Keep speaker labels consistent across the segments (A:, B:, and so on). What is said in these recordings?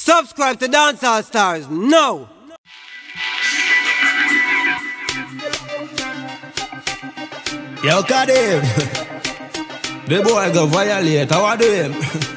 A: Subscribe to Dancehall Stars now.
B: Yo, Kadim. The boy go violate. How I do him?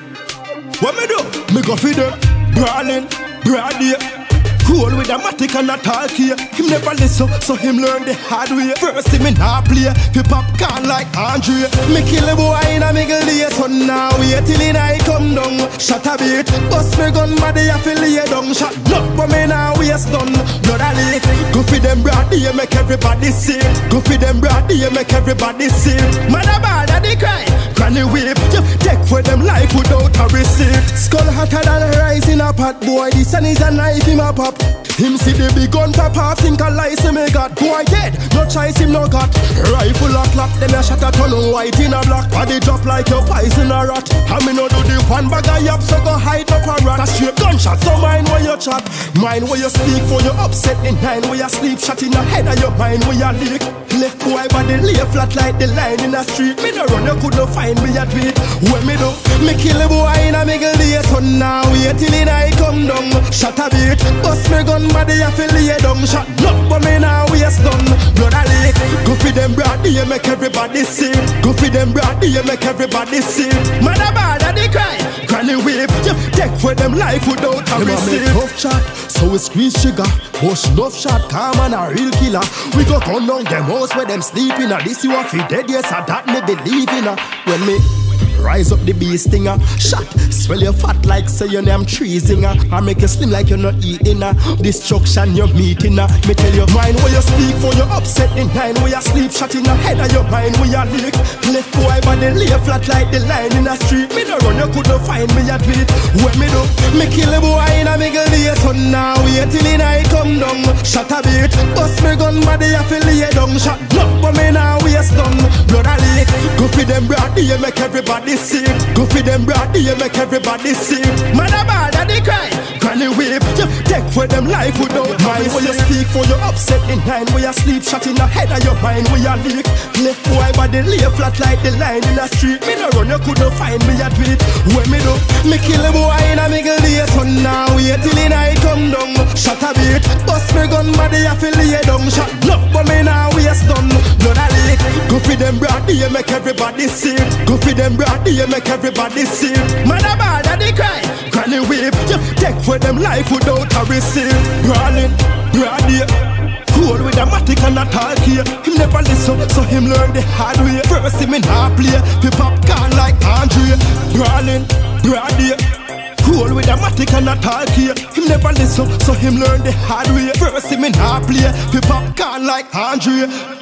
B: What me do? Me go feed them. Brawling, brady. Roll with a matic and a talk here. Him never listen, so him learn the hard way. First him in hard play, fi popcorn like Andre. Me kill a boy in a middle day, so now wait till in I come down. Shot a beat, bust me gun, body a fi lay down. Shot not for me now, waist done. Blood a leak, go fi them brady, make everybody see it. Go fi them brady, make everybody see it. Man a bad a the cry, granny whip. You take for them life without a receipt. Skull hotter than a rice in a pot, boy. The sun is a knife in my pop. Him see the big gun pop off, think a lie say me got. Boy dead, no choice him no got. Rifle a clap, then a shot a ton of white in a black. Body drop like your pies in a rat. And me no do the one bag of yap, so go hide up a rat. A straight gunshot, so mind where you chat. Mind where you speak for you upset. The nine where you sleep, shot in the head of your mind where you leak. Left boy body lay flat like the line in the street. Me no run, you couldn't find me a tweet. When me do, me kill a boy in a middle day. So now wait till in I come down. Shot a beat, bust me gun, body a fi lay down. Shot not but me now waist done. Blood a leak, go fi them brady, make everybody see it. Go fi them brady, make everybody see it. Man a bad a the cry, granny whip. You take for them life without a receipt. Tough shot, so we squeeze sugar. Push enough shot, calm and a real killer. We go gun down them house where them sleeping. This you a fi dead, yes, a that me believe in. When me rise up the beast stinger. Shot, swell your fat like say your name treesinger. I make you slim like you're not eating. Destruction you're meeting. Me tell you mind where you speak for you upset in nine where you sleep. Shot in the head of your mind where you leak. Left boy body lay flat like the line in the street. Me no run, you couldn't find me a tweet. When me do, me kill a boy in a middle day. So now wait till in I come down. Shot a beat, bust me gun body a fi lay down. Shot not but me now waist done. Blood a leak, go fi them brady, make everybody see it. Go fi them brady, make everybody see it. Man a bad a the cry, granny whip. You take for them life without mind. When you speak for you upset in nine where you sleep. Shot in the head of your mind where you leak. Left boy body lay flat like the line in the street. Me no run, you couldn't find me a tweet. When me do, me kill a boy in a middle day. So now wait till in I come down. Shot a beat, bust me gun body a fi lay down. Shot not but me now waist done. Blood a leak, go fi them brady, make everybody see it. Go fi them brady, make everybody see it. Man a bad a the cry, granny whip. You take for them life without a receipt. Brawling, brady. Roll with a matic and a talk here. Him never listen, so him learn the hard way. First him in hard play, fi popcorn like Andre. Brawling, brady. Roll with a matic and a talk here. Him never listen, so him learn the hard way. First him in hard play, fi popcorn like Andre.